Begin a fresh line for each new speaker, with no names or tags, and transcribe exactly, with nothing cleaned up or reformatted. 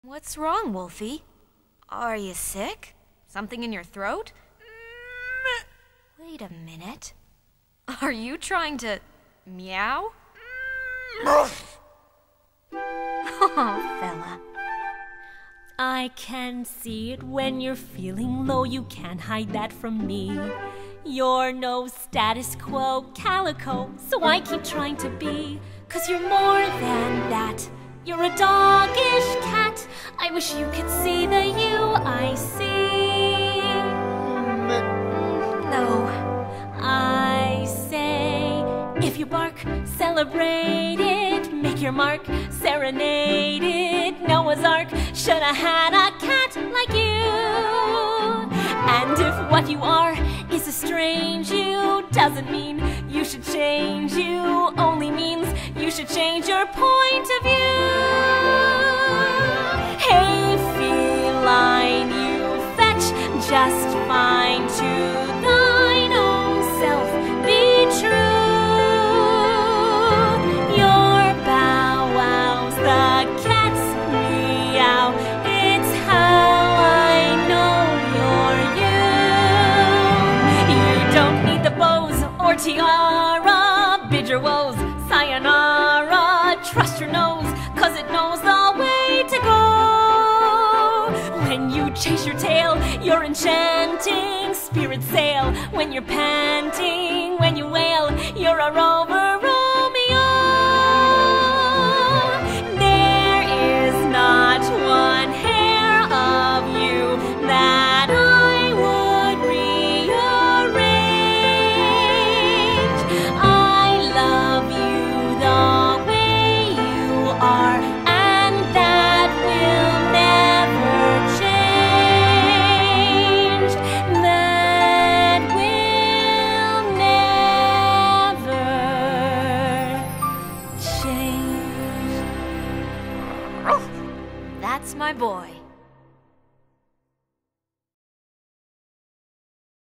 What's wrong, Wolfie? Are you sick? Something in your throat? Wait a minute. Are you trying to meow? Oh, fella.
I can see it when you're feeling low, you can't hide that from me. You're no status quo calico, so I keep trying to be. Cause you're more than that, you're a doggish cat. I wish you could see the you I see.
No.
I say, if you bark, celebrate it. Make your mark, serenade it. Noah's Ark should have had a cat like you. And if what you are is a strange you, doesn't mean you should change you, only means you should change your point of view. Hey feline, you fetch just fine to thine own self, be true. Your bow wows, the cat's meow, it's how I know you're you. You don't need the bows or tiara, bid your woes, sayonara. Trust your nose, cause it knows the way to go. When you chase your tail, you're enchanting, spirits sail. When you're panting, when you wail, you're a rover Romeo. There is not one hair of you that I would rearrange. I love you the way you are, and that will never change. That will never change.
That's my boy.